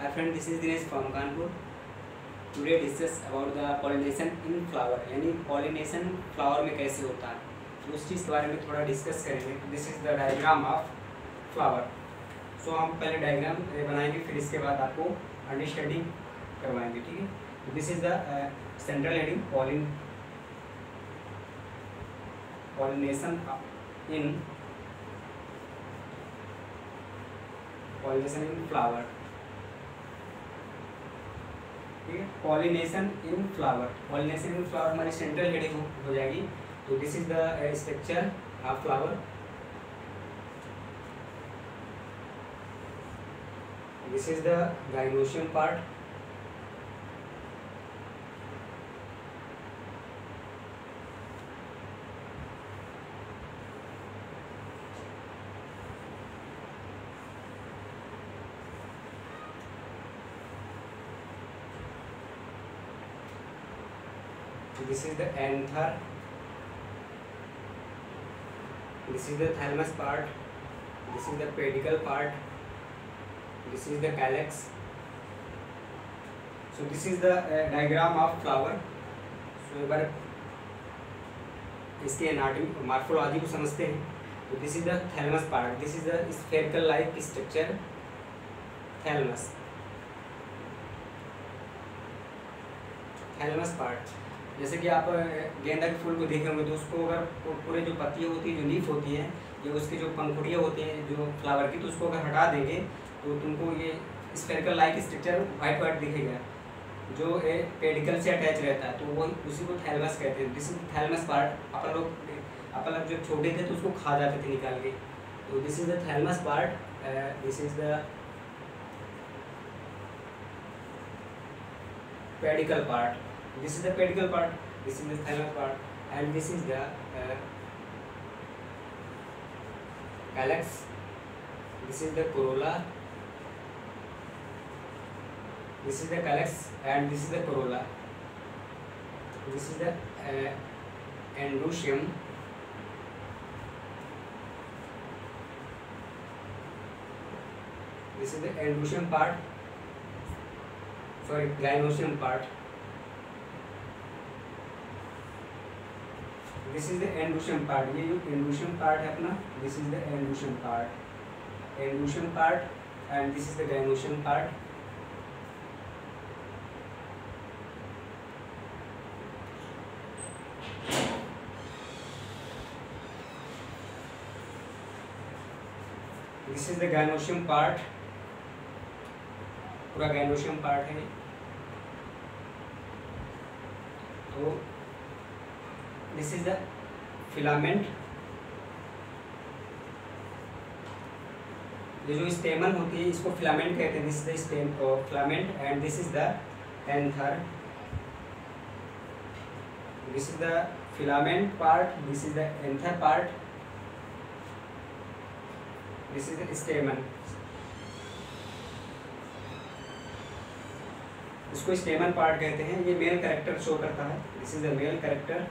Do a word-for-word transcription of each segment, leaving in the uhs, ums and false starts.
Hi friend, this is Dinesh from Kanpur. Today discuss about the pollination in flower, यानी pollination flower में कैसे होता है, तो उस चीज़ के बारे में थोड़ा डिस्कस करेंगे. This is the diagram of flower. So हम पहले डायग्राम बनाएंगे, फिर इसके बाद आपको अंडरस्टैंडिंग करवाएंगे. ठीक है. This is the central heading pollen pollination in pollination in flower. ठीक है. pollination in flower, pollination in flower हमारी सेंट्रल हेडिंग हो जाएगी. तो this is the structure of flower. This is the gynoecium part. This is the anther. This is the thalamus part. This is the pedicle part. This is the calyx. So this is the uh, diagram of flower. So एक बार इसके anatomy morphology को समझते हैं. तो this is the thalamus part. This is the spherical like structure thalamus. Thalamus part जैसे कि आप गेंदा के फूल को देखे होंगे, तो उसको अगर पूरे जो पत्तियाँ होती हैं, जो लीफ होती हैं, या उसकी जो पंखुड़ियाँ होती हैं जो फ्लावर की, तो उसको अगर हटा देंगे तो तुमको ये spherical like structure white white दिखेगा जो पेडिकल से अटैच रहता है. तो वो उसी को थैलमस कहते हैं. This is thalamus part. अपन लोग अपन लोग जब छोटे थे तो उसको खा जाते थे निकाल के. तो this is the thalamus part. This is the pedicel part. This is the pedicle part. This is the thalamus part, and this is the uh, calyx. This is the corolla. This is the calyx, and this is the corolla. This is the uh, endoecium. This is the endoecium part. Sorry, gynoecium part. This is the androecium part. ये जो androecium part है अपना, this is the androecium part. Androecium part and this is the gynoecium part. This is the gynoecium part. पूरा gynoecium part है. तो this is the filament. ये जो स्टेमन होती है इसको फिलामेंट कहते हैं. This is the stem filament and this is the anther. This is the filament part. This is the anther part. This is the stamen. इसको स्टेमन पार्ट कहते हैं. ये मेल कैरेक्टर शो करता है. This is the male character.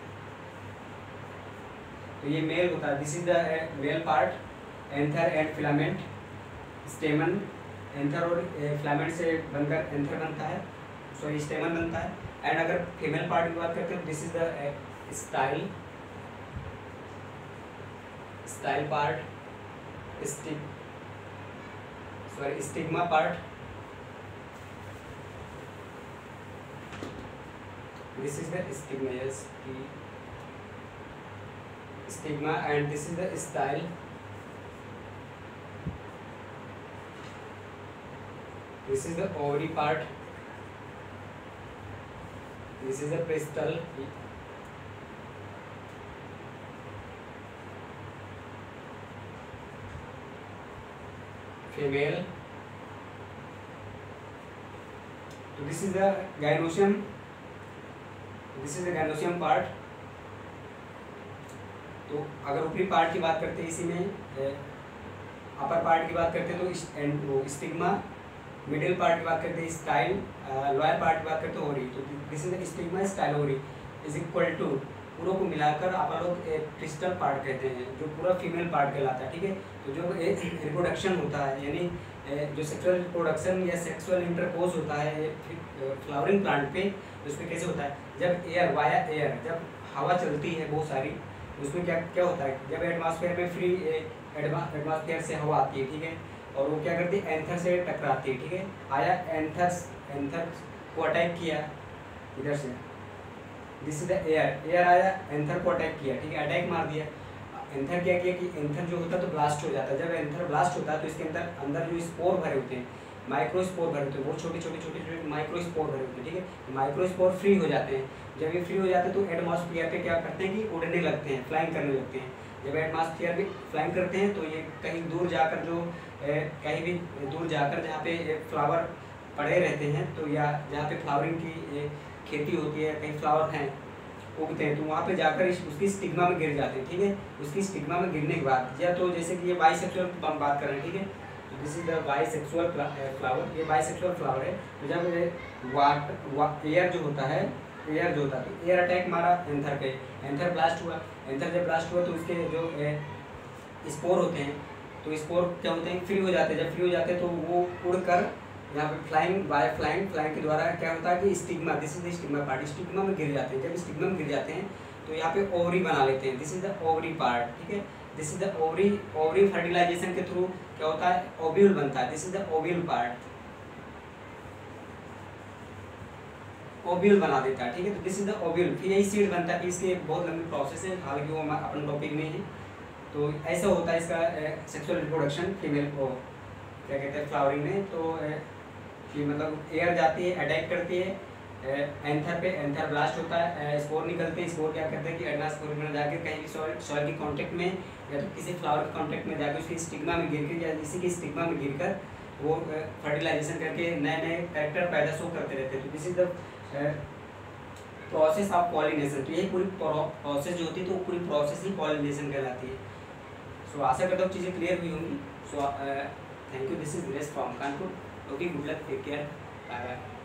तो ये male होता है. This is the male part. Anther and filament. Stamen anther और फिलामेंट से बनकर एंथर बनता है, सॉरी स्टेमन बनता है. एंड अगर फीमेल पार्ट की बात करते हैं, this is the style style part. Stick sorry stigma part. This is the stigma. Yes stigma and this is the style. This is the ovary part. This is the pistil. Female. So this is the gynoecium. This is the gynoecium part. तो अगर ऊपरी part की बात करते हैं, इसी में upper part की बात करते हैं तो स्टिग्मा. मिडिल पार्ट की बात करते हैं स्टाइल. लोअर पार्ट की बात करते हैं ओरी. तो this is the stigma style ovary is equal to पूरों को मिलाकर आप लोग एक क्रिस्टल पार्ट कहते हैं, जो पूरा फीमेल पार्ट कहलाता है. ठीक है. तो तो जो रिप्रोडक्शन होता है, यानी जो सेक्सुअल रिप्रोडक्शन या सेक्सुअल इंटरकोर्स होता है फ्लावरिंग प्लांट पे, तो उसमें कैसे होता है, जब एयर वाया एयर, जब हवा चलती है बहुत सारी, उसमें क्या क्या होता है, जब एटमॉस्फेयर में फ्री एटमॉस्फेयर से हवा आती है, ठीक है, और वो क्या करती है, एंथर से टकराती है, ठीक है, आया एंथर्स, एंथर को अटैक किया इधर से, this is the air, air आया एंथर को अटैक किया, ठीक है, अटैक मार दिया। एंथर क्या किया कि एंथर जो होता है तो ब्लास्ट हो जाता है, जब एंथर ब्लास्ट होता है तो इसके अंदर अंदर जो स्पोर भरे होते हैं, माइक्रो स्पोर भरे होते हैं, बहुत छोटे छोटे छोटे छोटे माइक्रो स्पोर भरे होते हैं, ठीक है, माइक्रो स्पोर फ्री हो जाते हैं। जब ये फ्री हो जाते हैं तो एटमॉस्फेयर पे क्या करते हैं कि उड़ने लगते हैं, फ्लाइंग करने लगते हैं। जब एटमॉस्फेयर पे फ्लाइंग करते हैं तो ये कहीं दूर जाकर जो ए, कहीं भी दूर जाकर जहाँ पे फ्लावर पड़े रहते हैं, तो या जहाँ पे फ्लावरिंग की खेती होती है, कहीं फ्लावर हैं उगते हैं, तो वहाँ पे जाकर इस, उसकी स्टिग्मा में गिर जाते हैं, ठीक है। उसकी स्टिग्मा में गिरने के बाद, या तो जैसे कि ये बाइसेक्सुअल हम बात कर रहे हैं, ठीक है, तो this is the bisexual flower, ये बाइसेक्सुअल फ्लावर है। तो जब वाट एयर जो होता है, एयर जो होता है तो एयर अटैक मारा एंथर पे, एंथर ब्लास्ट हुआ, एंथर जब ब्लास्ट हुआ तो उसके जो स्पोर होते हैं, तो स्पोर क्या होते हैं, फ्री हो जाते हैं। जब फ्री हो जाते हैं तो वो उड़कर यहाँ पे फ्लाइंग बाय फ्लाइंग फ्लाइंग के द्वारा क्या होता है कि stigma, this is the stigma part, stigma में गिर जाते हैं। जब स्टिग्मा में गिर जाते हैं तो यहाँ पे ओवरी बना लेते हैं, this is the ovary part, ठीक है, this is the ovary. Ovary fertilization के थ्रू क्या होता है, ओव्यूल बनता है, this is the ovule part, ovule बना देता है, ठीक है, तो दिस इज द ओव्यूल। फिर यही सीड बनता है, इसके बहुत लंबी प्रोसेस है, हालांकि वो अपन टॉपिक में है। तो ऐसा होता है इसका सेक्सुअल रिप्रोडक्शन फीमेल को क्या कहते हैं फ्लावरिंग में। तो कि मतलब एयर जाती है, अटैक करती है एंथर पे, एंथर ब्लास्ट होता है, स्पोर निकलते हैं, स्पोर क्या करते हैं कि एटमॉस्फेयर में जाकर कहीं भी सॉइल सॉइल के कांटेक्ट में या तो किसी फ्लावर के कांटेक्ट में जाकर उसकी स्टिग्मा में गिर कर या इसी की स्टिग्मा में गिरकर वो फर्टिलाइजेशन करके नए नए कैरेक्टर पैदा शो करते रहते हैं। तो this is the process of pollination. तो यही पूरी प्रोसेस जो होती है तो वो पूरी प्रोसेस ही पॉलिनेशन कहलाती है। सो आशा करता हूँ चीज़ें क्लियर हुई होंगी। So thank you, this is Dinesh from Kanpur. Okay, good luck, take care, bye bye.